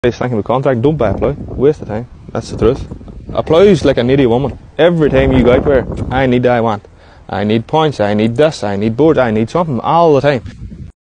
He's thinking of contract, don't buy a plough. Waste of time. That's the truth. A plough's like a needy woman. Every time you go out there, I need, I want. I need points, I need this, I need boards, I need something all the time.